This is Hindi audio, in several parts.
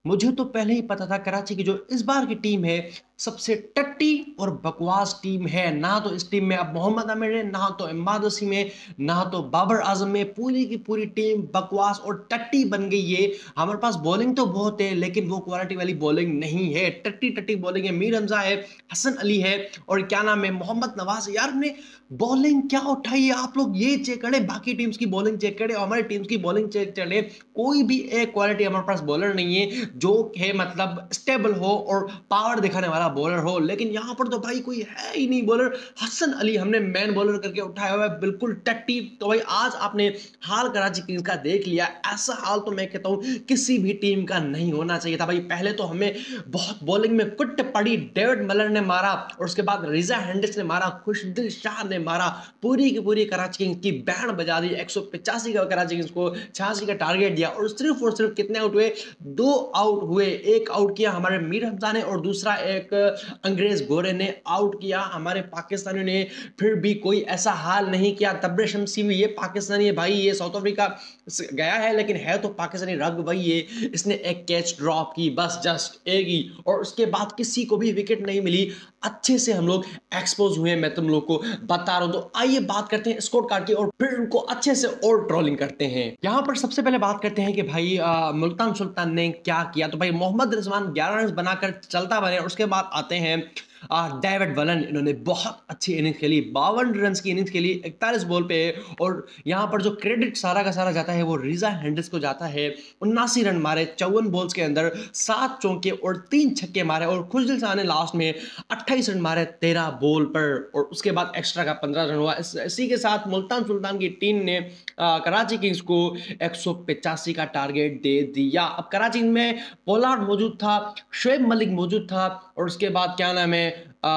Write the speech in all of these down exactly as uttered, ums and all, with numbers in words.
मुझे तो पहले ही पता था कराची की जो इस बार की टीम है सबसे टट्टी और बकवास टीम है। ना तो इस टीम में अब मोहम्मद आमिर है, ना तो इमाद वसीम है, ना तो बाबर आजम है। पूरी की पूरी टीम बकवास और टट्टी बन गई है। हमारे पास बॉलिंग तो बहुत है लेकिन वो क्वालिटी वाली बॉलिंग नहीं है, टट्टी टट्टी बॉलिंग है। मीर हमजा है, हसन अली है और क्या नाम है मोहम्मद नवाज। यार ने बॉलिंग क्या उठाई है। आप लोग ये चेक करें, बाकी टीम्स की बॉलिंग चेक करें और हमारी टीम्स की बॉलिंग चेक करें, कोई भी एक क्वालिटी हमारे पास बॉलर नहीं है जो है मतलब स्टेबल हो और पावर दिखाने वाला बॉलर हो। लेकिन यहां पर तो भाई कोई है ही नहीं बॉलर। हसन अली हमने मैन बॉलर करके उठाया हुआ है, बिल्कुल टट्टी। तो भाई आज आपने हाल कराची किंग्स का देख लिया। ऐसा हाल तो मैं कहता हूं किसी भी टीम का नहीं होना चाहिए था। भाई पहले तो हमें बहुत बॉलिंग में कुट पड़ी, डेविड मलर ने मारा और उसके बाद रिजा हेंड्रिक्स ने मारा, खुशदिल शाह ने मारा, पूरी की पूरी कराची किंग्स की बैंड बजा दी। एक सौ पचासी का कराची किंग्स को छियासी का टारगेट दिया और सिर्फ और सिर्फ कितने आउट हुए? दो आउट हुए। एक आउट किया हमारे मीर हमजा ने और दूसरा एक अंग्रेज गोरे ने आउट किया हमारे पाकिस्तानियों ने। फिर भी कोई ऐसा हाल नहीं किया। तब्रे शमसी भी ये पाकिस्तानी है भाई, ये साउथ अफ्रीका गया है लेकिन है तो पाकिस्तानी रग भाई। ये इसने एक कैच ड्रॉप की, बस जस्ट एक ही, और उसके बाद किसी को भी विकेट नहीं मिली। अच्छे से हम लोग एक्सपोज हुए, मैं तुम लोग को बता रहा हूं। तो आइए बात करते हैं स्कोर कार्ड की और फिर उनको अच्छे से और ट्रोलिंग करते हैं। यहां पर सबसे पहले बात करते हैं कि भाई आ, मुल्तान सुल्तान ने क्या किया। तो भाई मोहम्मद रिजवान ग्यारह रन बनाकर चलता बने और उसके बाद आते हैं डेविड वलन। इन्होंने बहुत अच्छी इनिंग्स खेली, बावन रन की इनिंग्स खेली इकतालीस बॉल पे। और यहां पर जो क्रेडिट सारा का सारा जाता है वो रिजा हेंड्रिक्स को जाता है। उन्नासी रन मारे चौवन बॉल्स के अंदर, सात चौके और तीन छक्के मारे। और खुशदिल शाह ने लास्ट में अट्ठाईस रन मारे तेरह बॉल पर और उसके बाद एक्स्ट्रा का पंद्रह रन हुआ। इस, इसी के साथ मुल्तान सुल्तान की टीम ने आ, कराची किंग्स को एक सौ पचासी का टारगेट दे दिया। अब कराची में पोलार्ड मौजूद था, शोएब मलिक मौजूद था और उसके बाद क्या नाम है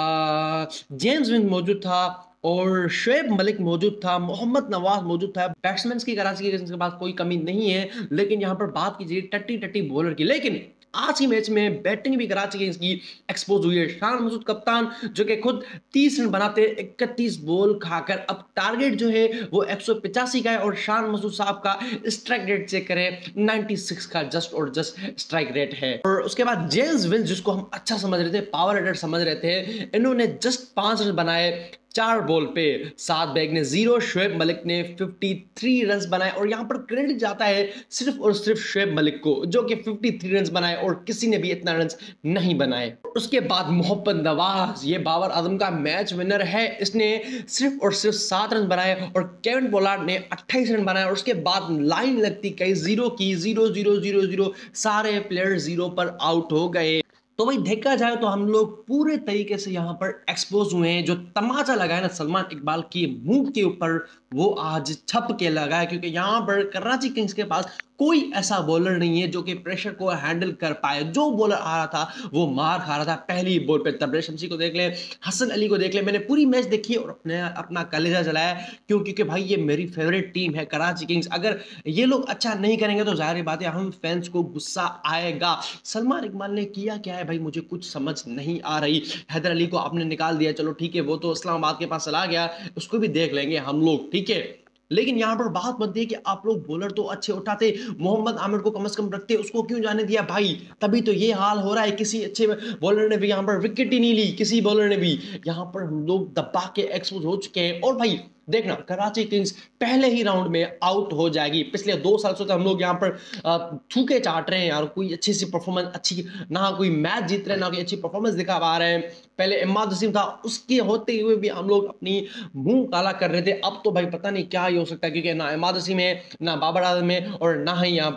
जेम्स विन मौजूद था और शोएब मलिक मौजूद था, मोहम्मद नवाज मौजूद था। बैट्समैन की कराची के पास कोई कमी नहीं है। लेकिन यहां पर बात कीजिए टट्टी टट्टी बॉलर की। लेकिन आज की मैच में बैटिंग भी कराची किंग्स की एक्सपोज हुई है। शान मसूद कप्तान जो कि खुद तीस रन बनाते इकतीस बॉल खाकर। अब टारगेट जो है वो एक सौ पचासी का है और शान मसूद साहब का स्ट्राइक रेट चेक करें छियानवे का जस्ट और जस्ट स्ट्राइक रेट है। और उसके बाद जेम्स विल जिसको हम अच्छा समझ रहे थे, पावर हिटर समझ रहे थे, इन्होंने जस्ट पांच रन बनाए चार बॉल पे। सात बैग ने जीरो, शोएब मलिक ने तिरेपन रन बनाए और यहां पर क्रेडिट जाता है सिर्फ और सिर्फ शोएब मलिक को जो कि तिरेपन रन बनाए और किसी ने भी इतना रन नहीं बनाए। उसके बाद मोहम्मद नवाज, ये बाबर आजम का मैच विनर है, इसने सिर्फ और सिर्फ सात रन बनाए और केविन पोलार्ड ने अट्ठाईस रन बनाए। और उसके बाद लाइन लगती कई जीरो की, जीरो जीरो जीरो जीरो, सारे प्लेयर जीरो पर आउट हो गए। तो भाई देखा जाए तो हम लोग पूरे तरीके से यहां पर एक्सपोज हुए हैं। जो तमाचा लगाया ना सलमान इकबाल की मुंह के ऊपर, वो आज छप के लगा है, क्योंकि यहां पर कराची किंग्स के पास कोई ऐसा बॉलर नहीं है जो कि प्रेशर को हैंडल कर पाए। जो बॉलर आ रहा था वो मार खा रहा था पहली बॉल पे। तब्रे शमसी को देख ले, हसन अली को देख ले। मैंने पूरी मैच देखी और अपने अपना कलेजा जलाया, क्यों? क्योंकि भाई ये मेरी फेवरेट टीम है कराची किंग्स। अगर ये लोग अच्छा नहीं करेंगे तो जाहिर बात है हम फैंस को गुस्सा आएगा। सलमान इकबाल ने किया क्या है भाई, मुझे कुछ समझ नहीं आ रही। हैदर अली को आपने निकाल दिया, चलो ठीक है, वो तो इस्लामाबाद के पास चला गया, उसको भी देख लेंगे हम लोग, ठीक है। लेकिन यहां पर बात बनती है कि आप लोग बॉलर तो अच्छे उठाते, मोहम्मद आमिर को कम से कम रखते, उसको क्यों जाने दिया भाई? तभी तो ये हाल हो रहा है। किसी अच्छे बॉलर ने भी यहां पर विकेट ही नहीं ली, किसी बॉलर ने भी। यहां पर हम लोग दबा के एक्सपोज हो चुके हैं। और भाई देखना, कराची किंग्स पहले ही राउंड में आउट हो जाएगी। पिछले दो साल से तो हम लोग यहाँ पर थूके चाट रहे हैं यार, कोई अच्छी सी परफॉर्मेंस, अच्छी ना कोई मैच जीत रहे हैं, ना कोई अच्छी परफॉर्मेंस दिखा पा रहे हैं। पहले इमाद वसीम था, उसके होते हुए भी हम लोग अपनी मुंह काला कर रहे थे। अब तो भाई पता नहीं क्या ही हो सकता है, क्योंकि ना इमाद वसीम है, ना बाबर आजम है और ना ही यहाँ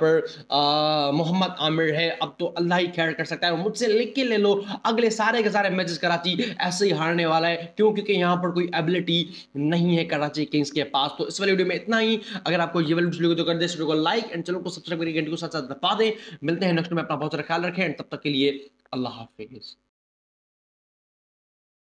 पर मोहम्मद आमिर है। अब तो अल्लाह ही खैर कर सकता है। मुझसे लिख के ले लो, अगले सारे के सारे मैचेस कराची ऐसे ही हारने वाला है। क्यों? क्योंकि यहाँ पर कोई एबिलिटी नहीं है कराची किंग्स के पास। तो इस वाली वीडियो में इतना ही। अगर आपको ये वाली वीडियो तो कर दे, इस वीडियो को लाइक एंड चैनल को सब्सक्राइब करिए, घंटी को साथ साथ दबा दें। मिलते हैं नेक्स्ट में, अपना बहुत सारा ख्याल रखें, तब तक के लिए अल्लाह हाफिज।